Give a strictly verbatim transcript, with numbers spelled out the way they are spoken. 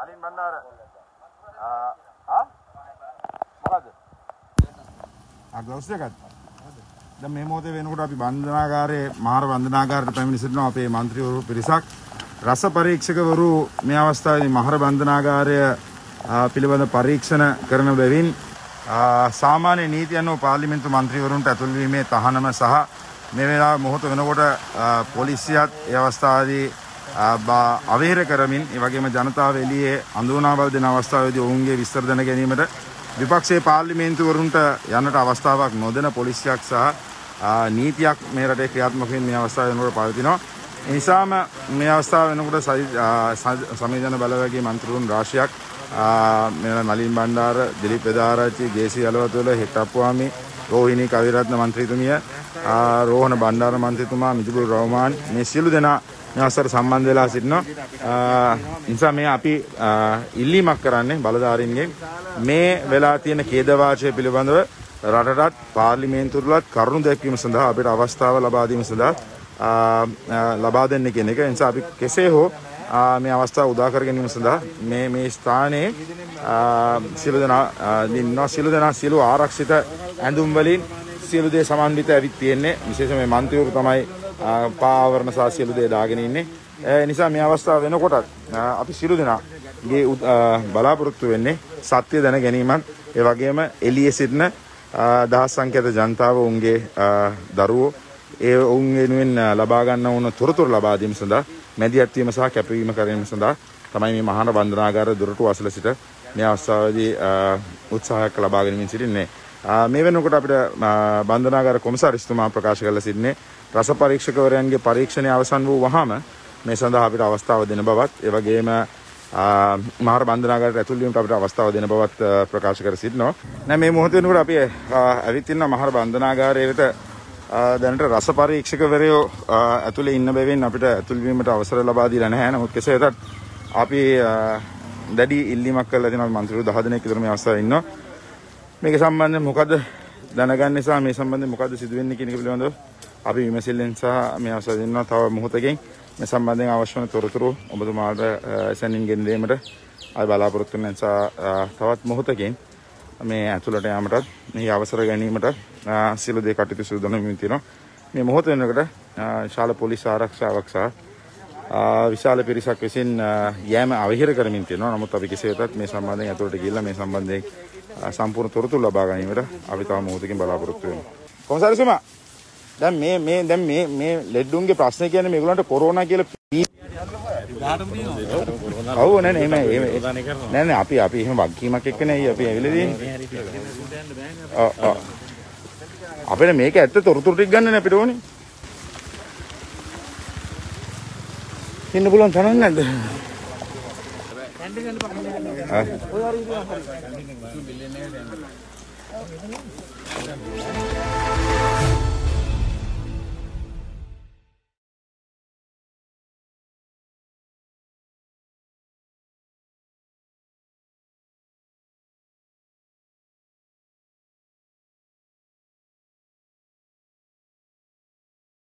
අලින් බණ්ඩාර ආ මොකද? ආ ග්ලව්ස් එකක්. දැන් මේ මොහොතේ වෙනකොට අපි බන්ධනාගාරයේ මහර බන්ධනාගාරයට පැමිණ සිටිනවා අපේ മന്ത്രിවරු පිරිසක්. රස පරීක්ෂකවරු මේ අවස්ථාවේදී මහර බන්ධනාගාරය පිළිබඳ පරීක්ෂණ කරන බැවින් සාමාන්‍ය නීති අනුව පාර්ලිමේන්තු මන්ත්‍රීවරුන්ට ඇතුල් වීමේ තහනම සහ මේ වෙලාව මොහොත වෙනකොට පොලිසියත් ඒ අවස්ථාවේදී අවහිර කරමින් ඒ වගේම ජනතාව එළියේ අඳුනා බල දෙන අවස්ථාවේදී ඔවුන්ගේ විස්තර දැන ගැනීමට විපක්ෂයේ පාර්ලිමේන්තුවරුන්ට යන්නට අවස්ථාවක් නොදෙන පොලිසියක් සහ නීතියක් මේ රටේ ක්‍රියාත්මක වෙන මේ අවස්ථාවේ වෙනකොට පවතිනවා. ඒ නිසාම මේ අවස්ථාව වෙනකොට සමේජන බලවේගයේ මන්ත්‍රීවරුන් රාශියක් මෙන්න නලින් බණ්ඩාර, දිලිප් වෙදාරච්චි, ජේ.සී. අලවතුල, හෙට්ටප්පුවාමි, රෝහිණී කවිරත්න මන්ත්‍රීතුමිය, රෝහණ බණ්ඩාර මන්ත්‍රීතුමා, මිදුපුර රහමාන් මේ සියලු දෙනා මේ අවස්ථාවට සම්බන්ධ වෙලා සිටිනවා. නිසා මේ අපි ඉල්ලීමක් කරන්නේ බලධාරීන්ගෙන් මේ වෙලා තියෙන ඛේදවාචය පිළිබඳව රටටත් පාර්ලිමේන්තුවලත් කරුණු දැක්වීම සඳහා අපිට අවස්ථාව ලබා දීම සඳහා ලබා දෙන්න කියන එක. ඒ නිසා අපි කෙසේ හෝ මේ අවස්ථාව උදා කර ගැනීම සඳහා මේ මේ ස්ථානයේ සියලු දෙනා ඉන්නවා. සියලු දෙනා සියලු ආරක්ෂිත ඇඳුම් වලින් සියලු දේ සමන්විත ඇවිත් තියෙන්නේ. විශේෂයෙන් මේ මන්ත්‍රීවරු තමයි පාවරණ සහ සියලු දේ දාගෙන ඉන්නේ. ඒ නිසා මේ අවස්ථාව වෙනකොටත් අපි සියලු දෙනාගේ බලාපොරොත්තු වෙන්නේ සත්‍ය දැන ගැනීමත් ඒ වගේම එළියේ සිටින දහස් සංඛ්‍යාත ජනතාව උන්ගේ දරුවෝ ඒ ඔවුන් වෙනුවෙන් ලබා ගන්න ඕන තොරතුරු ලබා දීම සඳහා මැදිහත් වීම සහ කැපවීම කිරීම සඳහා තමයි මේ මහාන බන්ධනාගාර දොරටු අසල සිට මේ අවස්ථාවේදී උත්සාහයක් ලබා ගැනීම සිටින්නේ. මේ වෙනකොට අපිට බන්ධනාගාර කොමසාරිස්තුමා ප්‍රකාශ කරලා සිටින්නේ රස පරීක්ෂකවරයන්ගේ පරීක්ෂණය අවසන් වූ වහම මේ සඳහා අපිට අවස්ථාව දෙන බවත් ඒ වගේම මහර බන්ධනාගාරයට ඇතුල් වීමට අපිට අවස්ථාව දෙන බවත් ප්‍රකාශ කර සිටිනවා. දැන් මේ මොහොත වෙනකොට අපි ඇවිත් ඉන්න මහර බන්ධනාගාරයට දැනට රස පරීක්ෂකවරයෝ ඇතුලේ ඉන්න බැවින් අපිට ඇතුල් වීමට අවසර ලබා දීලා නැහැ. නමුත් කෙසේ වෙතත් අපි දැඩි ඉල්ලීමක් කරලා තියෙනවා මන්ත්‍රීවරු දහ දෙනෙක් විතර මේ අවස්ථාවේ ඉන්නවා. මේක සම්බන්ධයෙන් මොකද දැනගන්න නිසා මේ සම්බන්ධයෙන් මොකද සිදු වෙන්නේ කියන එක පිළිබඳව අපි විමසිල්ලෙන් සහ මේ අවස්ථාවේ ඉන්නවා. තව මොහොතකින් මේ සම්බන්ධයෙන් අවශ්‍ය වන තොරතුරු ඔබතුමාට සැනින් ගෙන දීමට අපි බලාපොරොත්තු වෙන නිසා තවත් මොහොතකින් මේ ඇතුළට යාමටත් මේ අවසර ගැනීමට සියලු දේ කටයුතු සූදානම් තියෙනවා. මේ මොහොත වෙනකොට විශාල පොලිස් ආරක්ෂාවක් සහ විශාල පිරිසක් විසින් යෑම අවහිර කරමින් තියෙනවා. නමුත් අපි කෙසේ වෙතත් මේ සම්බන්ධයෙන් ඇතුළට ගිහිල්ලා මේ සම්බන්ධයෙන් සම්පූර්ණ තොරතුරු ලබා ගැනීමට අපි තව මොහොතකින් බලාපොරොත්තු වෙනවා. කොමසාරිස්තුමා දැන් මේ මේ දැන් මේ මේ ලෙඩුන්ගේ ප්‍රශ්නේ කියන්නේ මේගොල්ලන්ට කොරෝනා කියලා ඔව් නෑ නෑ මේ නෑ නෑ අපි අපි එහෙම වගකීමක් එක්ක නේ අපි ඇවිල්ලා තියෙන්නේ. ඔව් ඔව් අපිට මේක ඇත්ත තොරතුරු ටික ගන්න නේ අපිට ඕනේ. ඉන්න පුළුවන් තනක් නැද්ද? ඔය හරි